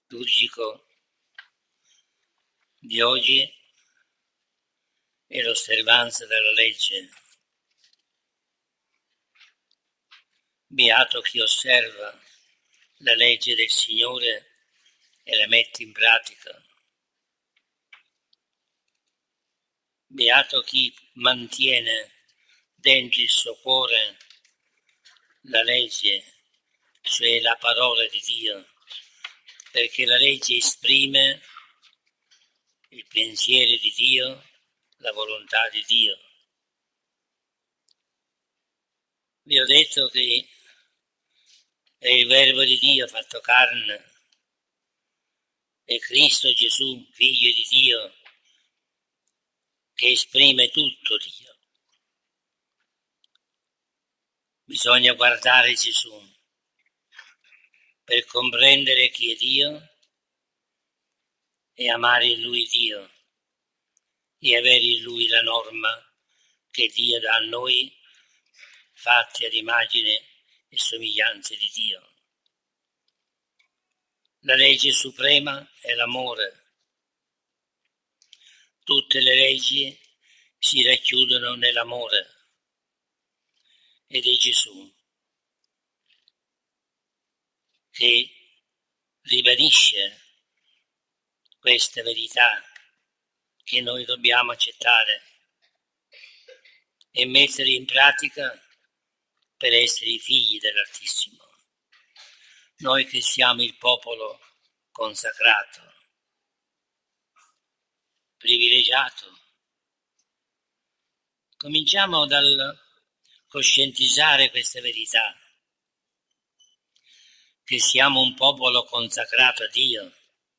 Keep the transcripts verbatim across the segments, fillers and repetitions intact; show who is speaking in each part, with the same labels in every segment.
Speaker 1: liturgico di oggi è l'osservanza della legge. Beato chi osserva la legge del Signore e la mette in pratica. Beato chi mantiene dentro il suo cuore la legge, cioè la parola di Dio, perché la legge esprime il pensiero di Dio, la volontà di Dio. Vi ho detto che è il Verbo di Dio fatto carne, è Cristo Gesù, Figlio di Dio, che esprime tutto Dio. Bisogna guardare Gesù per comprendere chi è Dio e amare in Lui Dio e avere in Lui la norma che Dio dà a noi, fatti ad immagine e somiglianza di Dio. La legge suprema è l'amore. Tutte le leggi si racchiudono nell'amore ed è Gesù che ribadisce questa verità che noi dobbiamo accettare e mettere in pratica per essere i figli dell'Altissimo. Noi che siamo il popolo consacrato, privilegiato. Cominciamo dal coscientizzare questa verità, che siamo un popolo consacrato a Dio,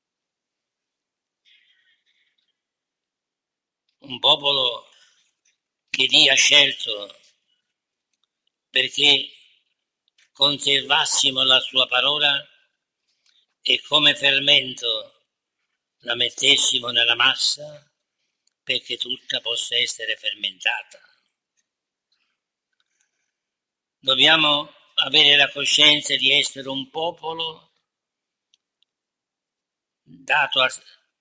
Speaker 1: un popolo che Dio ha scelto perché conservassimo la sua parola e come fermento la mettessimo nella massa perché tutta possa essere fermentata. Dobbiamo avere la coscienza di essere un popolo dato al,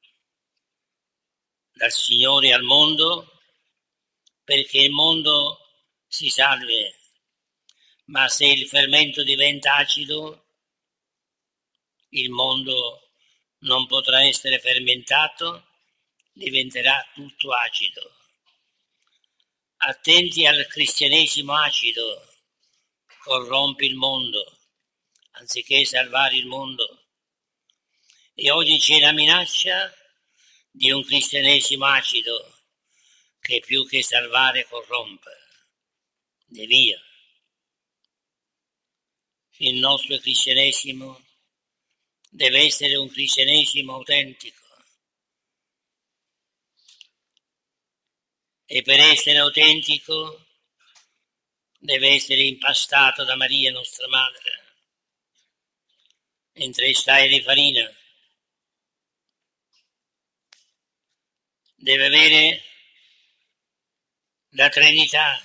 Speaker 1: dal Signore al mondo perché il mondo si salvi, ma se il fermento diventa acido, il mondo non potrà essere fermentato, diventerà tutto acido. Attenti al cristianesimo acido, corrompe il mondo, anziché salvare il mondo. E oggi c'è la minaccia di un cristianesimo acido che più che salvare corrompe. E via. Il nostro cristianesimo deve essere un cristianesimo autentico. E per essere autentico deve essere impastato da Maria nostra Madre in tre stadi di farina. Deve avere la Trinità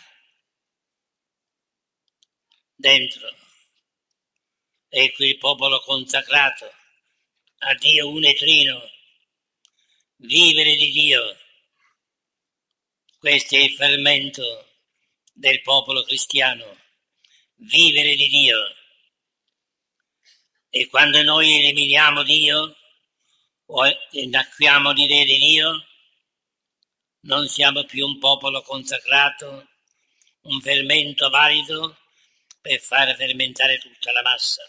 Speaker 1: dentro. Ecco il popolo consacrato a Dio uno e trino, vivere di Dio. Questo è il fermento del popolo cristiano, vivere di Dio. E quando noi eliminiamo Dio o innacquiamo l'idea di Dio, non siamo più un popolo consacrato, un fermento valido per far fermentare tutta la massa.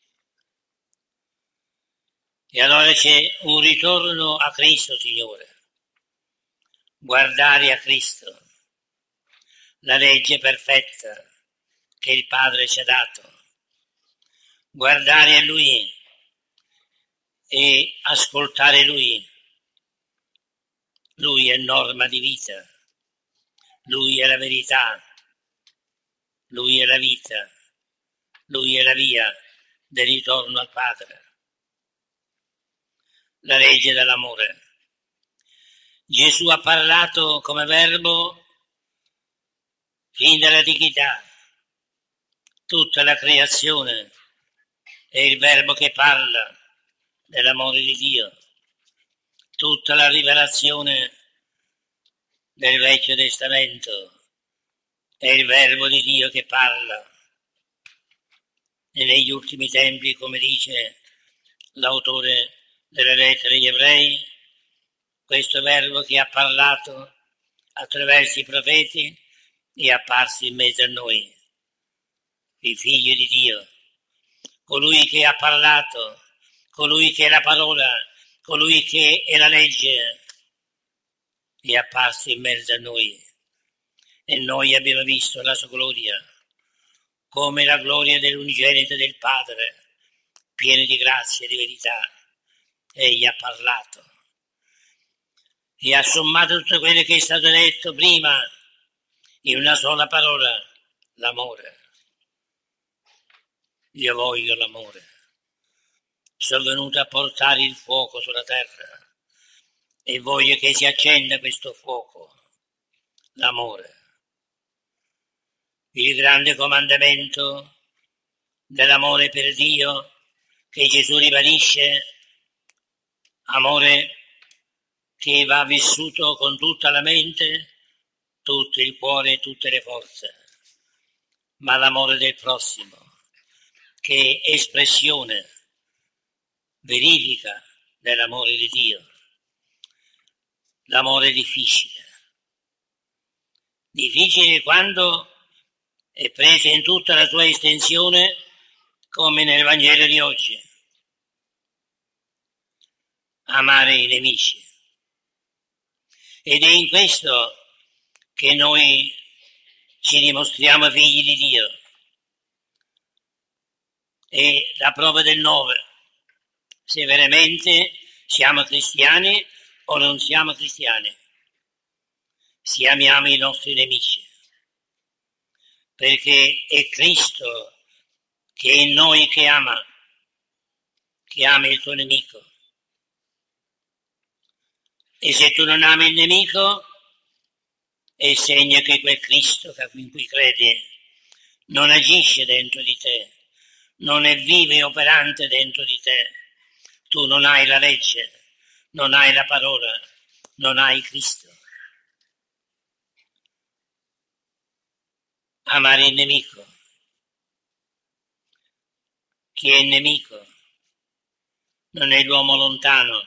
Speaker 1: E allora c'è un ritorno a Cristo, Signore. Guardare a Cristo, la legge perfetta che il Padre ci ha dato. Guardare a Lui e ascoltare Lui. Lui è norma di vita, Lui è la verità, Lui è la vita, Lui è la via del ritorno al Padre. La legge dell'amore. Gesù ha parlato come verbo fin dall'antichità. Tutta la creazione è il verbo che parla, dell'amore di Dio, tutta la rivelazione del Vecchio Testamento è il Verbo di Dio che parla. E negli ultimi tempi, come dice l'autore delle lettere agli Ebrei, questo Verbo che ha parlato attraverso i profeti è apparso in mezzo a noi, i figli di Dio, colui che ha parlato, colui che è la parola, colui che è la legge, è apparso in mezzo a noi e noi abbiamo visto la sua gloria, come la gloria dell'unigenito del Padre, pieno di grazia e di verità. Egli ha parlato e ha sommato tutto quello che è stato detto prima in una sola parola: l'amore. Io voglio l'amore. Sono venuto a portare il fuoco sulla terra e voglio che si accenda questo fuoco, l'amore. Il grande comandamento dell'amore per Dio che Gesù ribadisce, amore che va vissuto con tutta la mente, tutto il cuore e tutte le forze, ma l'amore del prossimo, che è espressione verifica dell'amore di Dio. L'amore è difficile, difficile quando è preso in tutta la sua estensione, come nel Vangelo di oggi. Amare i nemici. Ed è in questo che noi ci dimostriamo figli di Dio. E la prova del nove, se veramente siamo cristiani o non siamo cristiani, se amiamo i nostri nemici, perché è Cristo che è in noi che ama, che ama il tuo nemico. E se tu non ami il nemico, è segno che quel Cristo in cui credi non agisce dentro di te, non è vivo e operante dentro di te. Tu non hai la legge, non hai la parola, non hai Cristo. Amare il nemico. Chi è il nemico? Non è l'uomo lontano,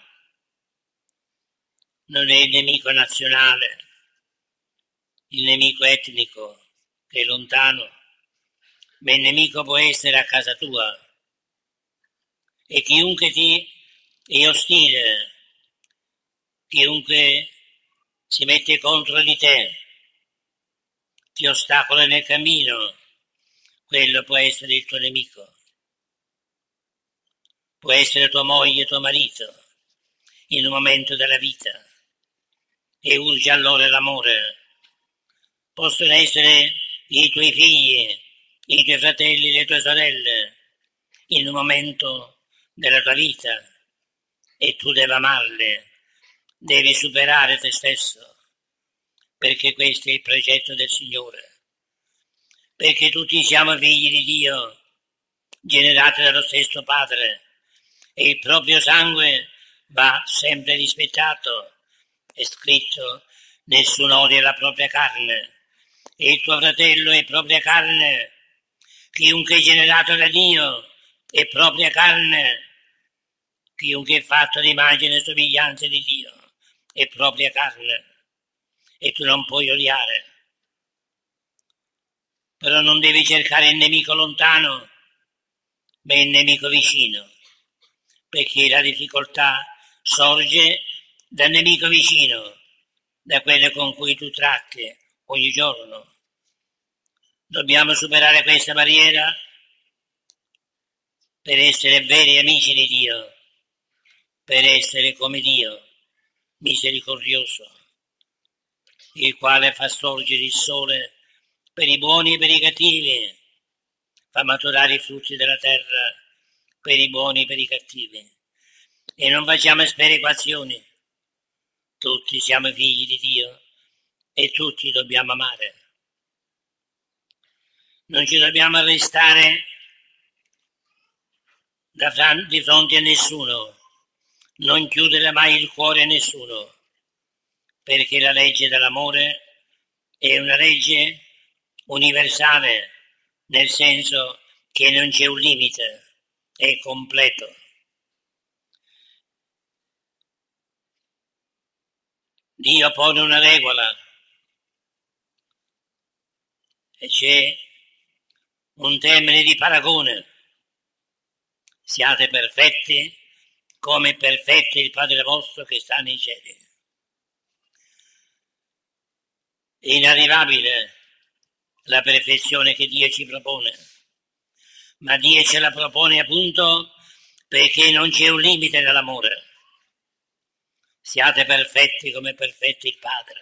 Speaker 1: non è il nemico nazionale, il nemico etnico che è lontano, ma il nemico può essere a casa tua. E chiunque ti è ostile, chiunque si mette contro di te, ti ostacola nel cammino, quello può essere il tuo nemico. Può essere tua moglie, tuo marito, in un momento della vita, e urge allora l'amore. Possono essere i tuoi figli, i tuoi fratelli, le tue sorelle, in un momento della tua vita, e tu devi amarle, devi superare te stesso, perché questo è il progetto del Signore, perché tutti siamo figli di Dio, generati dallo stesso Padre, e il proprio sangue va sempre rispettato. È scritto: nessuno odia la propria carne, e il tuo fratello è propria carne. Chiunque è generato da Dio è propria carne. Chiunque è fatto di immagine e somiglianza di Dio è propria carne, e tu non puoi odiare. Però non devi cercare il nemico lontano, ma il nemico vicino, perché la difficoltà sorge dal nemico vicino, da quello con cui tu tratti ogni giorno. Dobbiamo superare questa barriera per essere veri amici di Dio, per essere come Dio, misericordioso, il quale fa sorgere il sole per i buoni e per i cattivi, fa maturare i frutti della terra per i buoni e per i cattivi. E non facciamo sperequazioni, tutti siamo figli di Dio e tutti dobbiamo amare. Non ci dobbiamo arrestare di fronte a nessuno, non chiudere mai il cuore a nessuno, perché la legge dell'amore è una legge universale, nel senso che non c'è un limite, è completo. Dio pone una regola e c'è un termine di paragone: siate perfetti come è perfetto il Padre vostro che sta nei cieli. È inarrivabile la perfezione che Dio ci propone, ma Dio ce la propone appunto perché non c'è un limite nell'amore. Siate perfetti come è perfetto il Padre.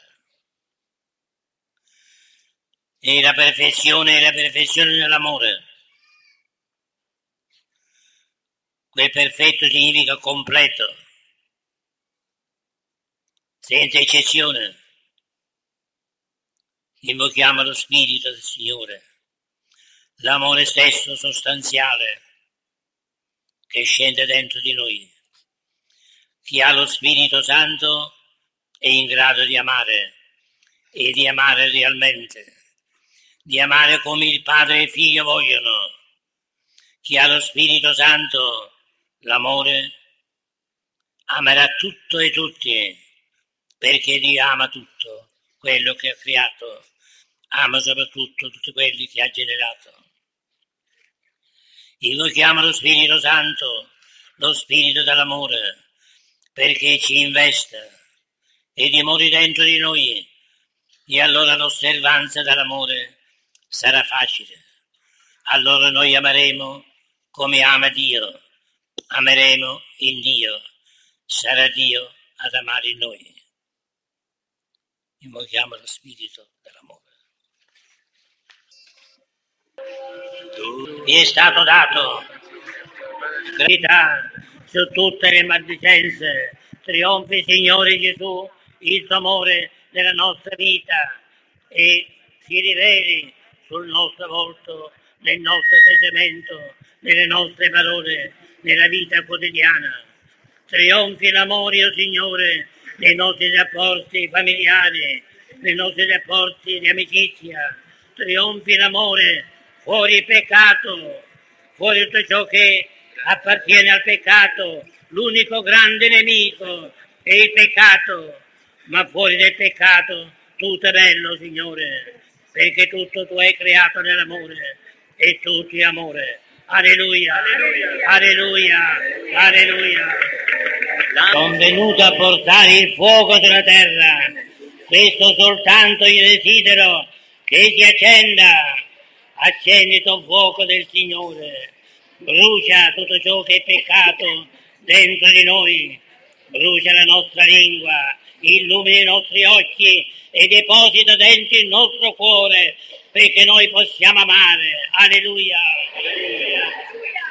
Speaker 1: E la perfezione è la perfezione nell'amore. Quel perfetto significa completo, senza eccezione. Invochiamo lo Spirito del Signore, l'amore stesso sostanziale che scende dentro di noi. Chi ha lo Spirito Santo è in grado di amare e di amare realmente, di amare come il Padre e il Figlio vogliono. Chi ha lo Spirito Santo, l'amore, amerà tutto e tutti, perché Dio ama tutto quello che ha creato, ama soprattutto tutti quelli che ha generato. Invochiamo lo Spirito Santo, lo Spirito dell'amore, perché ci investa e dimori dentro di noi, e allora l'osservanza dell'amore sarà facile. Allora noi ameremo come ama Dio, ameremo in Dio, sarà Dio ad amare in noi. Invochiamo lo Spirito dell'amore. Vi è stato dato gravità su tutte le maldicenze. Trionfi, Signore Gesù, il tuo amore nella nostra vita e si riveli sul nostro volto, nel nostro atteggiamento, nelle nostre parole, nella vita quotidiana. Trionfi l'amore, oh Signore, nei nostri rapporti familiari, nei nostri rapporti di amicizia. Trionfi l'amore, fuori il peccato, fuori tutto ciò che appartiene al peccato. L'unico grande nemico è il peccato, ma fuori del peccato tutto è bello, Signore, perché tutto tu hai creato nell'amore e tutto è amore. Alleluia, alleluia, alleluia. Sono venuto a portare il fuoco sulla terra, questo soltanto io desidero che si accenda. Accendi il fuoco del Signore, brucia tutto ciò che è peccato dentro di noi, brucia la nostra lingua, illumina i nostri occhi e deposita dentro il nostro cuore perché noi possiamo amare. Alleluia. Alleluia.